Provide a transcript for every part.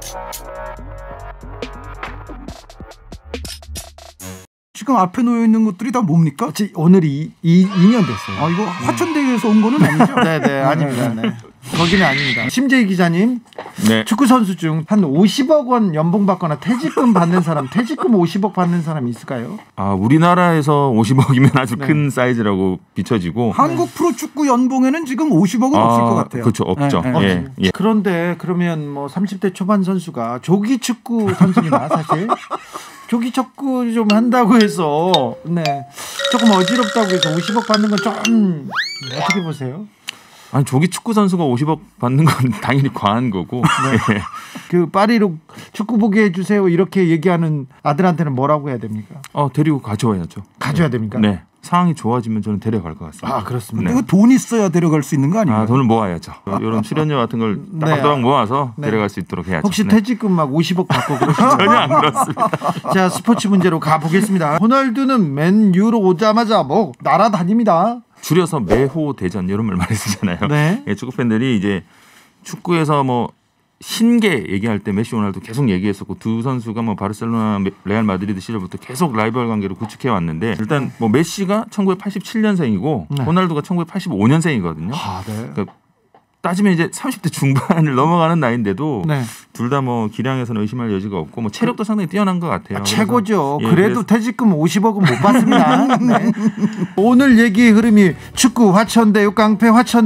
지금 앞에 놓여 있는 것들이 다 뭡니까? 오늘이 2년 됐어요. 아, 이거 화천대유에서 온 거는 아니죠? 네네, 아닙니다. 네. 거기는 아닙니다. 심재희 기자님, 네. 축구 선수 중 한 50억 원 연봉 받거나 퇴직금 받는 사람, 퇴직금 50억 받는 사람이 있을까요? 아, 우리나라에서 50억이면 아주 네. 큰 사이즈라고 비춰지고. 한국 프로축구 연봉에는 지금 50억은 없을 것 같아요. 그렇죠, 없죠. 네, 네. 예. 그런데 그러면 뭐 30대 초반 선수가 조기 축구 선수입니다, 사실. 조기 축구 좀 한다고 해서 네 조금 어지럽다고 해서 50억 받는 건 좀 어떻게 보세요? 아니, 조기 축구 선수가 50억 받는 건 당연히 과한 거고. 네. 예. 그 파리로 축구 보게 해주세요 이렇게 얘기하는 아들한테는 뭐라고 해야 됩니까? 데리고 가져와야죠. 가져야 됩니까? 네. 상황이 좋아지면 저는 데려갈 것 같습니다. 아, 그렇습니다. 네. 이거 돈 있어야 데려갈 수 있는 거 아니에요? 돈을 모아야죠. 이런 출연료 같은 걸 네. 따박따박 모아서 네. 데려갈 수 있도록 해야죠. 혹시 네. 퇴직금 막 50억 받고 그러시나요? 전혀 안 그렇습니다. 자, 스포츠 문제로 가보겠습니다. 호날두는 맨유로 오자마자 뭐 날아다닙니다. 줄여서 매호 대전 이런 말 많이 쓰잖아요. 네. 예, 축구 팬들이 이제 축구에서 뭐 신계 얘기할 때 메시 호날두 계속 얘기했었고 두 선수가 뭐 바르셀로나 레알 마드리드 시절부터 계속 라이벌 관계를 구축해 왔는데 일단 뭐 메시가 1987년생이고 네. 호날두가 1985년생이거든요. 아, 네. 그러니까 따지면 이제 30대 중반을 넘어가는 나이인데도 네. 둘 다 뭐 기량에서는 의심할 여지가 없고 뭐 체력도 상당히 뛰어난 것 같아요. 최고죠. 그래서, 그래도 퇴직금 50억은 못 받습니다. 네. 오늘 얘기의 흐름이 축구 화천대유 깡패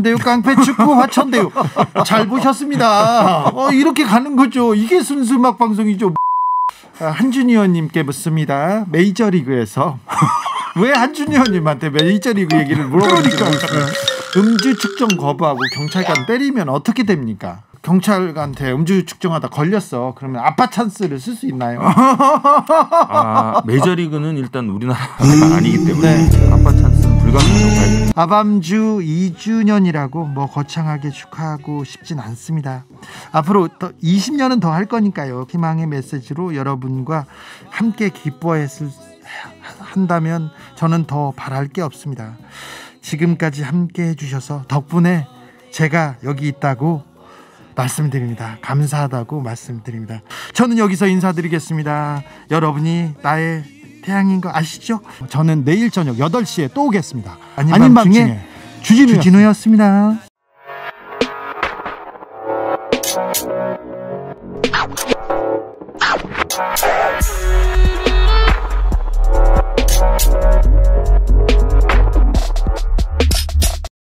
축구 화천대유 잘 보셨습니다. 이렇게 가는 거죠. 이게 순수 음악 방송이죠. 한준희 의원님께 묻습니다. 메이저리그에서 왜 한준희 의원님한테 메이저리그 얘기를 물어보는지 모르겠어요. 음주 측정 거부하고 경찰관 때리면 어떻게 됩니까? 경찰관한테 음주 측정하다 걸렸어. 그러면 아빠 찬스를 쓸 수 있나요? 메이저리그는 일단 우리나라가 아니기 때문에 아빠 찬스는 불가능하다고. 아밤주 2주년이라고 뭐 거창하게 축하하고 싶진 않습니다. 앞으로 또 20년은 더 할 거니까요. 희망의 메시지로 여러분과 함께 기뻐했을 한다면 저는 더 바랄 게 없습니다. 지금까지 함께 해주셔서 덕분에 제가 여기 있다고 말씀드립니다. 감사하다고 말씀드립니다. 저는 여기서 인사드리겠습니다. 여러분이 나의 태양인 거 아시죠? 저는 내일 저녁 8시에 또 오겠습니다. 아닌 밤중에 주진우였습니다.